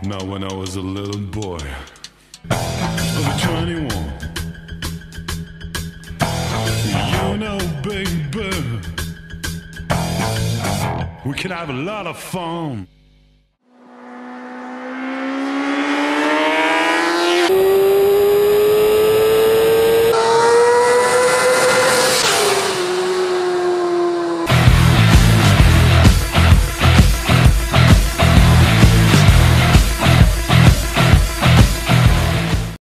Now when I was a little boy, over 21, you know, baby, we can have a lot of fun.